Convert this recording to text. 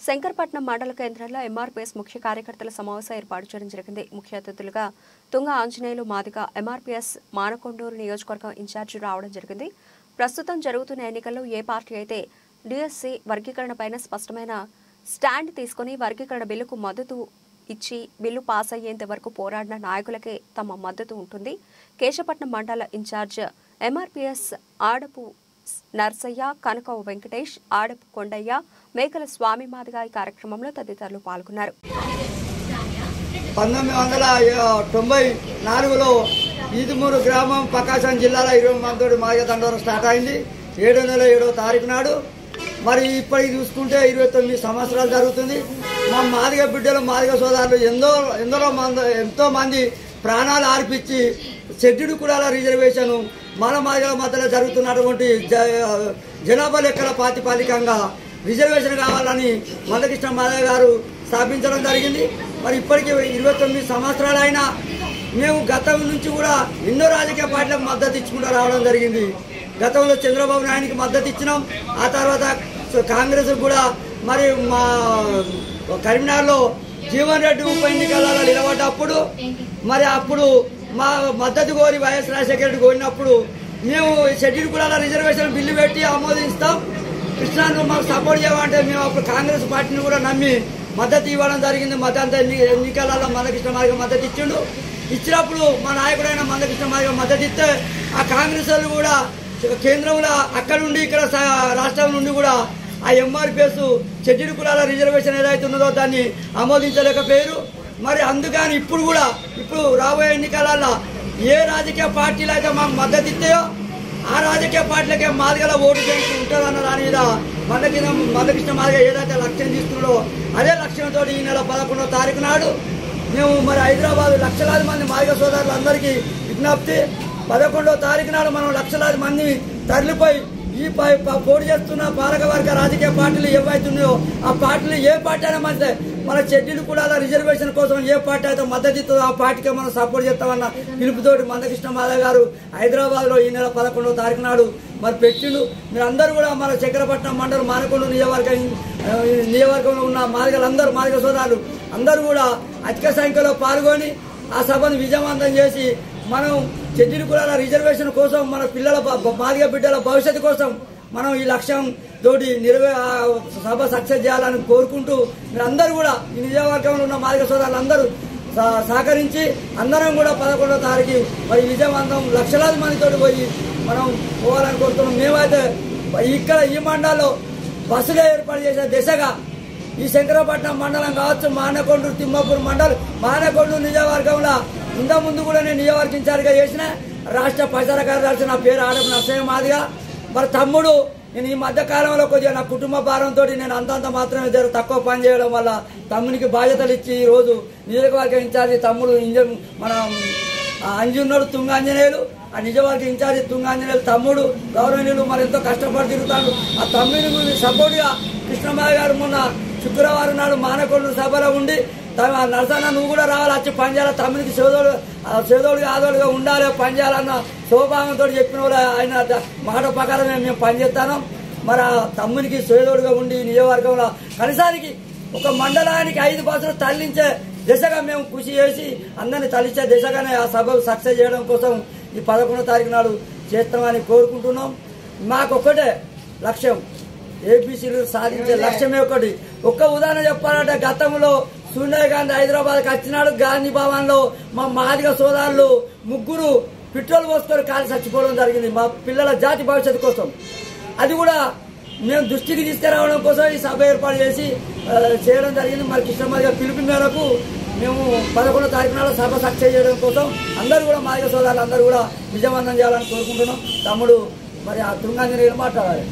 శంకరపట్నం మండల కేంద్రంలో ఎంఆర్పీఎస్ ముఖ్య కార్యకర్తల సమావేశం ఏర్పాటు చేయడం జరిగింది. ముఖ్య అతిథులుగా తుంగ ఆంజనేయులు మాదిగ ఎంఆర్పీఎస్ మానకొండూరు నియోజకవర్గం ఇన్ఛార్జి రావడం జరిగింది. ప్రస్తుతం జరుగుతున్న ఎన్నికల్లో ఏ పార్టీ అయితే డిఎస్సి వర్గీకరణపైన స్పష్టమైన స్టాండ్ తీసుకుని వర్గీకరణ బిల్లుకు మద్దతు ఇచ్చి బిల్లు పాస్ అయ్యేంత వరకు పోరాడిన నాయకులకే తమ మద్దతు ఉంటుంది. కేశపట్నం మండల ఇన్ఛార్జ్ ఎంఆర్పీఎస్ ఆడపు నర్సయ్య, కనకవ వెంకటేష్, ఆడపు కొండయ్య, మేకల స్వామి మాదిగ ఈ కార్యక్రమంలో తదితరులు పాల్గొన్నారు. 1994లో ఈదుమూరు గ్రామం ప్రకాశం జిల్లాలో 20 మందితోటి మాదిగ దండోరం స్టార్ట్ అయింది. 7 నెల 7వ తారీఖు నాడు. మరి ఇప్పటికి చూసుకుంటే 29 సంవత్సరాలు జరుగుతుంది. మా మాదిగ బిడ్డలు మాదిగ సోదరులు ఎంతో మంది ప్రాణాలు అర్పించి షెడ్యూల్ కులాల రిజర్వేషన్ మన మాదిగల మధ్యలో జరుగుతున్నటువంటి జనాభా లెక్కల ప్రాతిపదికంగా రిజర్వేషన్ కావాలని మందకృష్ణ మాదిగ గారు స్థాపించడం జరిగింది. మరి ఇప్పటికీ 29 సంవత్సరాలైనా మేము గతం నుంచి కూడా ఎన్నో రాజకీయ పార్టీలకు మద్దతు ఇచ్చుకుంటూ రావడం జరిగింది. గతంలో చంద్రబాబు నాయుడికి మద్దతు ఇచ్చినాం. ఆ తర్వాత కాంగ్రెస్ కూడా మరి మా కరీంనగర్లో జీవన్ రెడ్డి ఉప ఎన్నికలలో నిలబడ్డప్పుడు మరి అప్పుడు మా మద్దతు కోరి వైఎస్ రాజశేఖర రెడ్డి కోరినప్పుడు మేము షెడ్యూల్ కులాల రిజర్వేషన్ బిల్లు పెట్టి ఆమోదిస్తాం, కృష్ణాను మాకు సపోర్ట్ చేయమంటే మేము అప్పుడు కాంగ్రెస్ పార్టీని కూడా నమ్మి మద్దతు ఇవ్వడం జరిగింది. మద్దతు ఎన్నికలలో మందకృష్ణ మాదిగ మద్దతు ఇచ్చిండు. ఇచ్చినప్పుడు మా నాయకుడైన మందకృష్ణ మాదిగ మద్దతు ఇస్తే ఆ కాంగ్రెస్ వాళ్ళు కూడా కేంద్రంలో అక్కడ నుండి ఇక్కడ రాష్ట్రం నుండి కూడా ఆ ఎంఆర్పీఎస్ షెడ్యూల్ కులాల రిజర్వేషన్ ఏదైతే ఉన్నదో దాన్ని ఆమోదించలేకపోయారు. మరి అందుకని ఇప్పుడు రాబోయే ఎన్నికలలో ఏ రాజకీయ పార్టీలు అయితే మాకు మద్దతు ఇస్తాయో ఆ రాజకీయ పార్టీలకే మాదిగల ఓటు బ్యాంకు ఉంటుందన్న దాని మీద మందకృష్ణ మాదిగ ఏదైతే లక్ష్యం తీసుకున్నాడో అదే లక్ష్యంతో ఈ నెల 11వ తారీఖు నాడు మేము మరి హైదరాబాద్ లక్షలాది మంది మాదిగ సోదరులందరికీ విజ్ఞప్తి, 11వ తారీఖు నాడు మనం లక్షలాది మంది తరలిపోయి ఈ పోటీ చేస్తున్న పాలకవర్గ రాజకీయ పార్టీలు ఏవైతున్నాయో ఆ పార్టీలు ఏ పార్టీ అయినా మంచిదే, మన షెడ్యూల్ కూడా రిజర్వేషన్ కోసం ఏ పార్టీ అయితే మద్దతు ఇస్తుందో ఆ పార్టీకే మనం సపోర్ట్ చేస్తామన్న పిలుపుతోటి మందకృష్ణ మాదిగ గారు హైదరాబాద్ లో ఈ నెల 11వ తారీఖు నాడు మరి పెట్టిండు. మీరందరూ కూడా మన శంకరపట్నం మండలం మానకొండూరు నియోజకవర్గంలో ఉన్న మాదిగలందరూ మాదిగ సోదరులు అందరూ కూడా అధిక సంఖ్యలో పాల్గొని ఆ సభను విజయవంతం చేసి మనం షెడ్యూల్ కులాల రిజర్వేషన్ కోసం మన పిల్లల మాదిగ బిడ్డల భవిష్యత్తు కోసం మనం ఈ లక్ష్యం తోటి సభ సక్సెస్ చేయాలని కోరుకుంటూ మీరందరూ కూడా ఈ నియోజకవర్గంలో ఉన్న మాదిగ సోదరులందరూ సహకరించి అందరం కూడా 11వ తారీఖు మరి విజయవంతం లక్షలాది మందితో పోయి మనం పోవాలని కోరుతున్నాం. మేమైతే ఇక్కడ ఈ మండలంలో బస్సులు ఏర్పాటు చేసే దిశగా ఈ శంకరపట్నం మండలం కావచ్చు, మానకొండూరు తిమ్మాపూర్ మండలం, మానకొండూరు నియోజకవర్గంలో ఇంత ముందు కూడా నేను నియోజకవర్గ ఇన్ఛార్జిగా చేసిన రాష్ట్ర ప్రచార కార్యదర్శి నా పేరు ఆడపు నర్సయ్య మాదిగ. మరి తమ్ముడు నేను ఈ మధ్య కాలంలో కొద్దిగా నా కుటుంబ భారంతో నేను అంతంత మాత్రమే తక్కువ పని చేయడం వల్ల తమ్మునికి బాధ్యతలు ఇచ్చి ఈ రోజు నియోజకవర్గ ఇన్ఛార్జి తమ్ముడు మన అంజున్నాడు తుంగ ఆంజనేయులు, ఆ నియోజకవర్గ ఇన్ఛార్జి తుంగ ఆంజనేయులు తమ్ముడు గౌరవనీయులు మరి ఎంతో కష్టపడి తిరుగుతాడు. ఆ తమ్ముడిని సపోర్ట్ గా కృష్ణమాయ గారు మొన్న శుక్రవారం నాడు మానకొండూరు సభలో ఉండి నరసన్న నువ్వు కూడా రావాలి, వచ్చి పనిచేయాలి, తమ్మునికి సేదోడుగా ఆదోడుగా ఉండాలి, పనిచేయాలన్న స్వభావంతో చెప్పిన వాళ్ళు ఆయన మాట ప్రకారమే మేము పనిచేస్తాను. మరి ఆ తమ్మునికి సేదోడుగా ఉండి నియోజకవర్గంలో కనీసానికి ఒక మండలానికి 5 బస్సులు తరలించే దిశగా మేము కృషి చేసి అందరినీ తరలించే దిశగానే ఆ సభ సక్సెస్ చేయడం కోసం ఈ 11వ తారీఖు నాడు చేస్తామని కోరుకుంటున్నాం. మాకొక్కటే లక్ష్యం, ఏపీసీలు సాధించే లక్ష్యమే ఒకటి. ఒక్క ఉదాహరణ చెప్పాలంటే గతంలో సోనియా గాంధీ హైదరాబాద్కి వచ్చినాడు, గాంధీ భవన్ లో మా మాదిగ సోదరులు 3 పెట్రోల్ పోసుకొని కాలి చచ్చిపోవడం జరిగింది మా పిల్లల జాతి భవిష్యత్తు కోసం. అది కూడా మేము దృష్టికి తీసుకురావడం కోసం ఈ సభ ఏర్పాటు చేసి చేయడం జరిగింది. మరి కృష్ణమాదిగ పిలుపు మేరకు మేము 11వ తారీఖు నాడు సభ సక్సెస్ చేయడం కోసం అందరూ కూడా మాదిగ సోదరులు అందరూ కూడా విజయవంతం చేయాలని కోరుకుంటున్నాం. తమ్ముడు మరి ఆ తుంగాంజనేయులు మాట్లాడాలి.